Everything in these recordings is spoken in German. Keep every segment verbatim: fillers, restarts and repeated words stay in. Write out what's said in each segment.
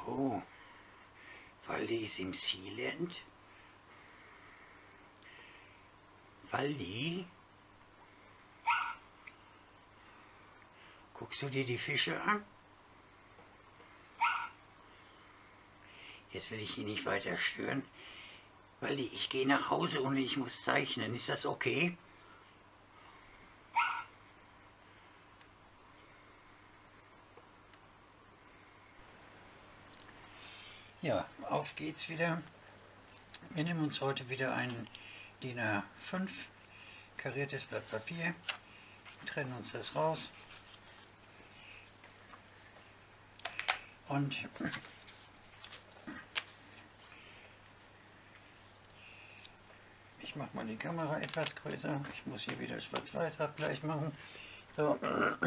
So, Waldi ist im Sealand. Waldi, guckst du dir die Fische an? Jetzt will ich ihn nicht weiter stören. Waldi, ich gehe nach Hause und ich muss zeichnen. Ist das okay? Ja, auf geht's wieder. Wir nehmen uns heute wieder ein D I N A fünf kariertes Blatt Papier, trennen uns das raus und ich mache mal die Kamera etwas größer. Ich muss hier wieder Schwarz-Weiß-Abgleich machen. So.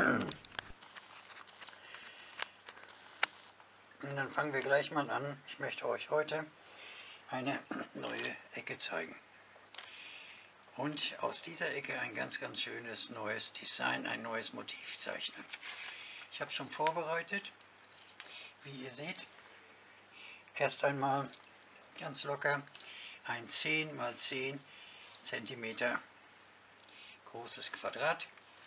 Und dann fangen wir gleich mal an. Ich möchte euch heute eine neue Ecke zeigen. Und aus dieser Ecke ein ganz, ganz schönes neues Design, ein neues Motiv zeichnen. Ich habe schon vorbereitet, wie ihr seht. Erst einmal ganz locker ein zehn mal zehn Zentimeter großes Quadrat.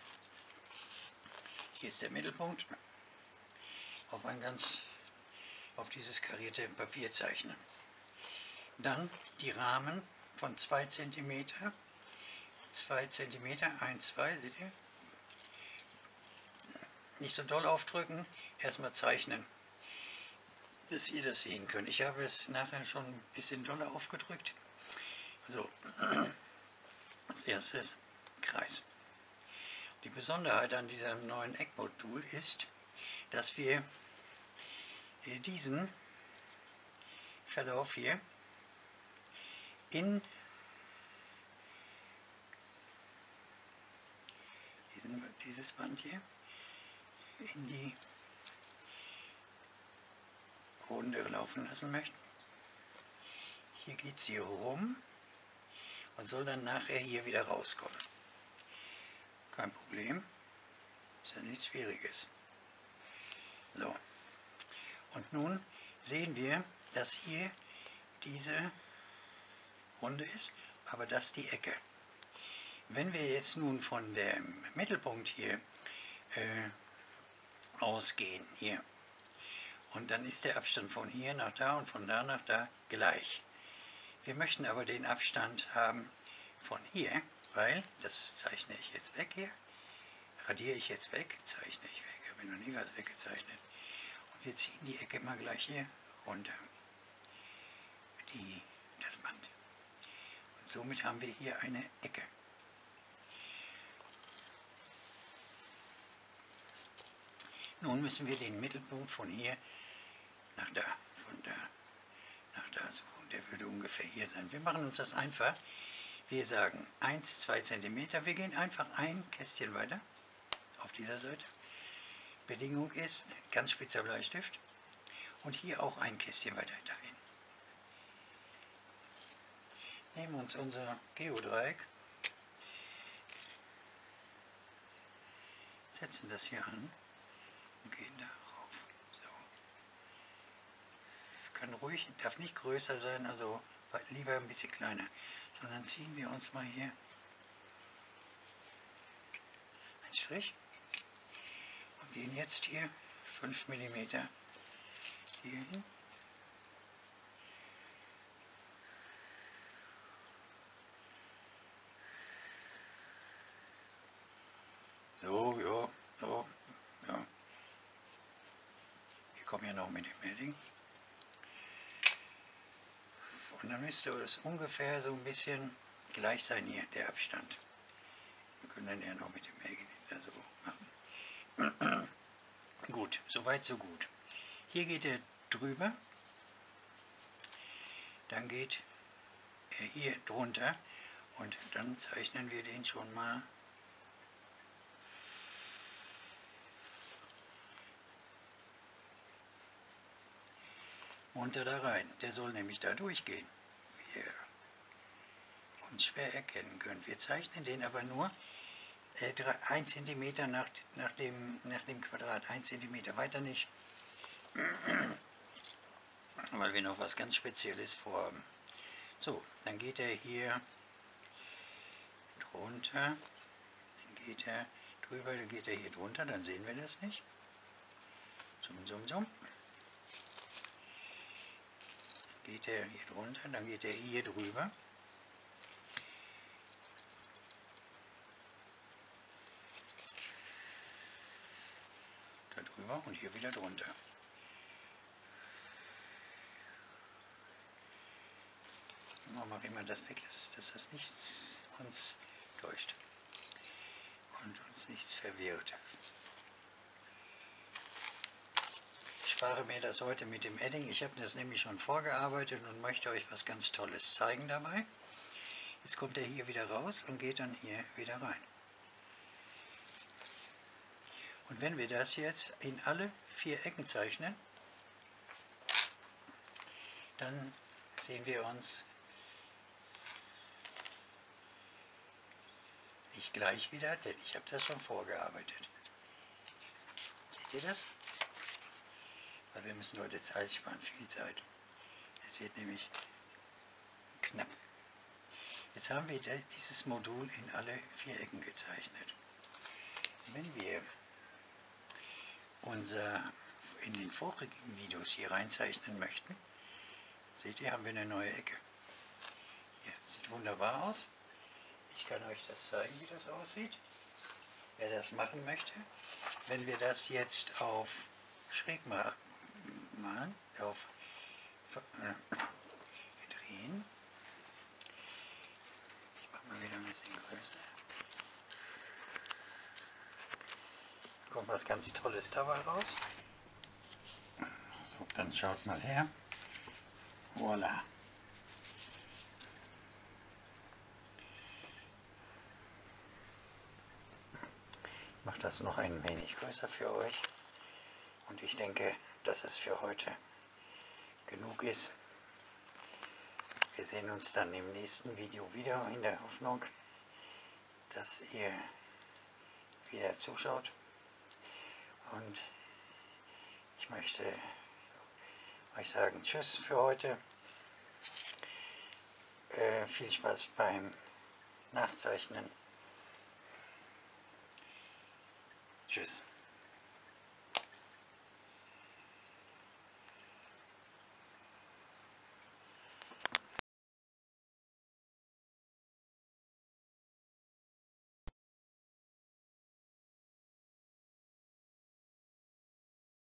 Hier ist der Mittelpunkt. Auf ein ganz auf dieses karierte Papier zeichnen. Dann die Rahmen von zwei Zentimeter, zwei Zentimeter, eins, zwei, seht ihr? Nicht so doll aufdrücken, erstmal zeichnen, dass ihr das sehen könnt. Ich habe es nachher schon ein bisschen doller aufgedrückt. So, als erstes Kreis. Die Besonderheit an diesem neuen Eckmodul ist, dass wir diesen Verlauf hier in diesen, dieses Band hier in die Runde laufen lassen möchten. Hier geht es hier rum und soll dann nachher hier wieder rauskommen. Kein Problem, ist ja nichts Schwieriges. So. Und nun sehen wir, dass hier diese Runde ist, aber das die Ecke. Wenn wir jetzt nun von dem Mittelpunkt hier äh, ausgehen, hier, und dann ist der Abstand von hier nach da und von da nach da gleich. Wir möchten aber den Abstand haben von hier, weil, das zeichne ich jetzt weg hier, radiere ich jetzt weg, zeichne ich weg, habe noch nie was weggezeichnet. Wir ziehen die Ecke mal gleich hier runter, die, das Band. Und somit haben wir hier eine Ecke. Nun müssen wir den Mittelpunkt von hier nach da, von da nach da suchen. Der würde ungefähr hier sein. Wir machen uns das einfach. Wir sagen eins, zwei Zentimeter. Wir gehen einfach ein Kästchen weiter auf dieser Seite. Bedingung ist ganz spitzer Bleistift und hier auch ein Kästchen weiter dahin. Nehmen uns unser Geodreieck, setzen das hier an und gehen da rauf. So. Kann ruhig, darf nicht größer sein, also lieber ein bisschen kleiner, sondern ziehen wir uns mal hier einen Strich. Gehen jetzt hier fünf Millimeter hier hin. So, ja, so, ja. Wir kommen ja noch mit dem Edding. Und dann müsste es ungefähr so ein bisschen gleich sein hier, der Abstand. Wir können dann ja noch mit dem Edding so machen. Gut, soweit so gut. Hier geht er drüber, dann geht er hier drunter und dann zeichnen wir den schon mal munter da rein. Der soll nämlich da durchgehen, wie ihr uns schwer erkennen könnt. Wir zeichnen den aber nur ein Zentimeter nach, nach, dem, nach dem Quadrat, ein Zentimeter, weiter nicht. weil wir noch was ganz Spezielles vorhaben. So, dann geht er hier drunter, dann geht er drüber, dann geht er hier drunter, dann sehen wir das nicht. Zoom, zoom, zoom. Geht er hier drunter, dann geht er hier drüber. Da drüber und hier wieder drunter. Machen wir immer das weg, dass, dass das nichts uns täuscht und uns nichts verwirrt. Ich spare mir das heute mit dem Edding. Ich habe das nämlich schon vorgearbeitet und möchte euch was ganz Tolles zeigen dabei. Jetzt kommt er hier wieder raus und geht dann hier wieder rein. Und wenn wir das jetzt in alle vier Ecken zeichnen, dann sehen wir uns nicht gleich wieder, denn ich habe das schon vorgearbeitet. Seht ihr das? Weil wir müssen heute Zeit sparen, viel Zeit. Es wird nämlich knapp. Jetzt haben wir dieses Modul in alle vier Ecken gezeichnet. Wenn wir unser in den vorigen Videos hier reinzeichnen möchten, seht ihr, haben wir eine neue Ecke. Hier, sieht wunderbar aus. Ich kann euch das zeigen, wie das aussieht. Wer das machen möchte, wenn wir das jetzt auf schräg machen, auf äh, drehen. Ich mache mal wieder ein bisschen größer. Kommt was ganz Tolles dabei raus. So, dann schaut mal her. Voila. Ich mache das noch ein wenig größer für euch. Und ich denke, dass es für heute genug ist. Wir sehen uns dann im nächsten Video wieder, in der Hoffnung, dass ihr wieder zuschaut. Und ich möchte euch sagen Tschüss für heute. Äh, viel Spaß beim Nachzeichnen. Tschüss.